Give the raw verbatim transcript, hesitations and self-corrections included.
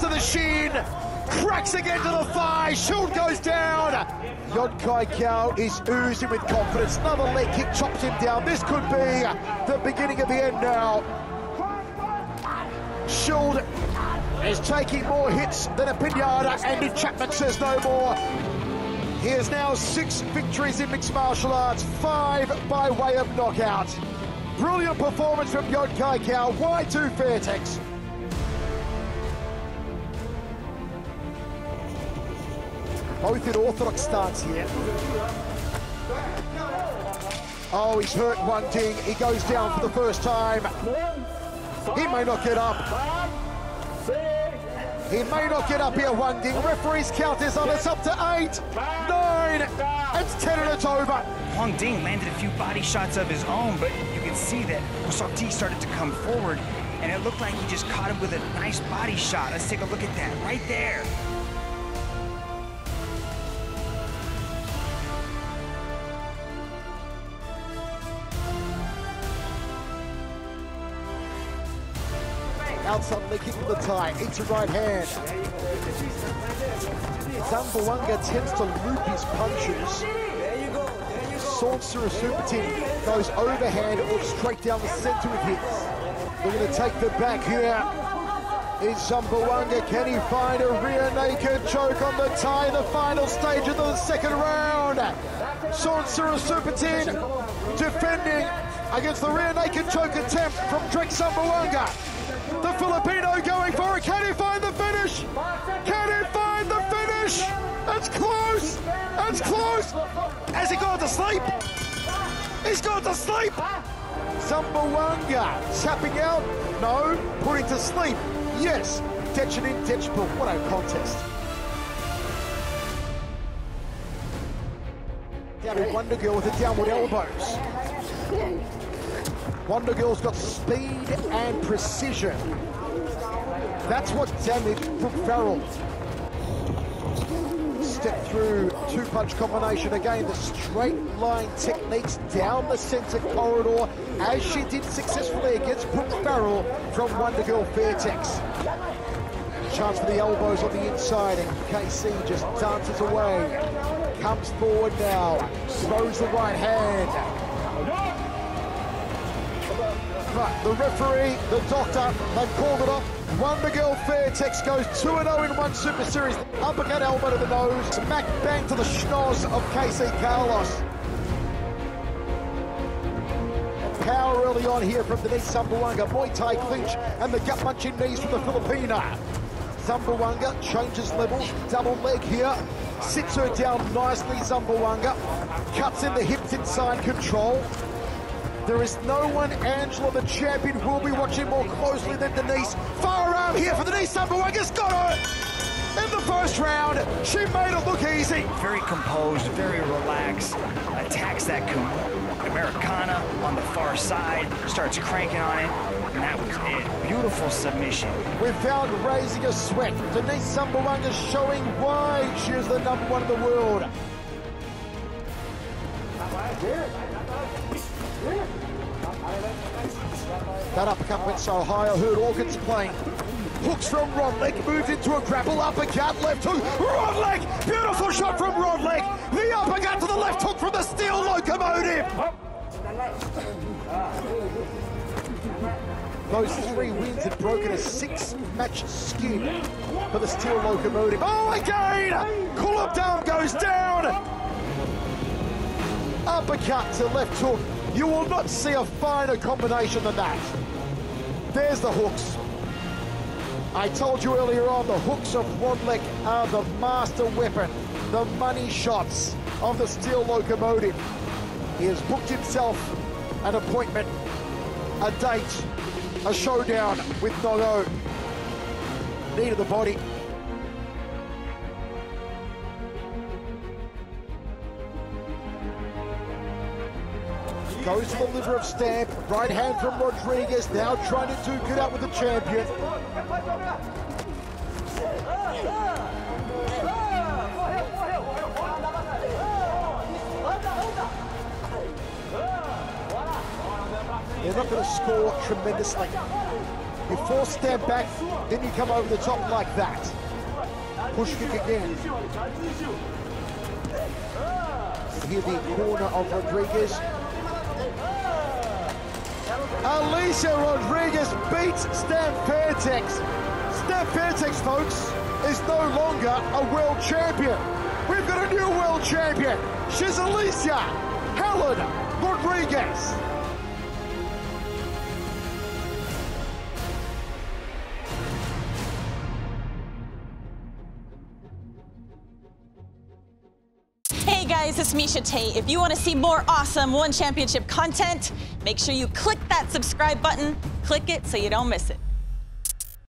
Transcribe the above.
to the shin, cracks again to the thigh, shield goes down. Muaythaigym is oozing with confidence. Another leg kick chops him down. This could be the beginning of the end now. Shield is taking more hits than a pinata, and Nick Chapman says no more. He has now six victories in mixed martial arts, five by way of knockout. Brilliant performance from Muaythaigym. Y two Fairtex. Both in orthodox stance here. Oh, he's hurt one ding. He goes down for the first time. He may not get up. He may not get up here, one ding. Referee's count is on. It's up to eight, nine, it's ten and it's over. Hwang Ding landed a few body shots of his own, but you can see that Osakti started to come forward, and it looked like he just caught him with a nice body shot. Let's take a look at that right there. Outside leg kick to the tie, eats a right hand. Zamboanga tends to loop his punches. Surusupatin goes overhand or straight down the center with hits. We're going to take the back here. Is Zamboanga, can he find a rear naked choke on the tie in the final stage of the second round? Surusupatin defending against the rear naked choke attempt from Denice Zamboanga. The Filipino going for it. Can he find the finish? Can he find the finish? It's close. It's close. Has he gone to sleep? He's gone to sleep. Zamboanga tapping out. No. Putting to sleep. Yes. Tetchin in, Tetch pull. What a contest. Down to Wondergirl with the downward elbows. Wondergirl's got speed and precision. That's what damaged Brooke Farrell. Step through two-punch combination again. The straight line techniques down the center corridor, as she did successfully against Brooke Farrell from Wondergirl Fairtex. Chance for the elbows on the inside, and K C just dances away. Comes forward now, throws the right hand. But the referee, the doctor, they've called it off. Wondergirl Fairtex goes two and oh in one Super Series. Uppercut elbow to the nose. Smack bang to the schnoz of K C Carlos. Power early on here from Denice Zamboanga. Muay Thai clinch and the gut punching knees from the Filipina. Zamboanga changes levels. Double leg here. Sits her down nicely, Zamboanga. Cuts in the hips inside control. There is no one Angela, the champion, will be watching more closely than Denice. Firearm here for Denice Zamboanga's got her in the first round. She made it look easy. Very composed, very relaxed. Attacks that Americana on the far side, starts cranking on it, and that was it. Beautiful submission. Without raising a sweat, Denice Zamboanga showing why she is the number one in the world. That uppercut went so high, I heard organs playing. Hooks from Rodlek, moved into a grapple, uppercut, left hook, Rodlek! Beautiful shot from Rodlek! The uppercut to the left hook from the steel locomotive! Those three wins had broken a six-match skid for the steel locomotive. Oh, again! Kulub down goes down! Uppercut to left hook. You will not see a finer combination than that. There's the hooks. I told you earlier on, the hooks of Rodlek are the master weapon, the money shots of the steel locomotive. He has booked himself an appointment, a date, a showdown with Nogo. Knee to the body. Goes to the liver of Stamp, right hand from Rodrigues, now trying to duke it out with the champion. They're not going to score tremendously. You force stand back, then you come over the top like that. Push kick again. And here the corner of Rodrigues. Allycia Rodrigues beats Stan Fairtex. Stan Fairtex, folks, is no longer a world champion. We've got a new world champion. She's Allycia Hellen Rodrigues. Hey guys, it's Misha Tate. If you want to see more awesome One Championship content, make sure you click that subscribe button. Click it so you don't miss it.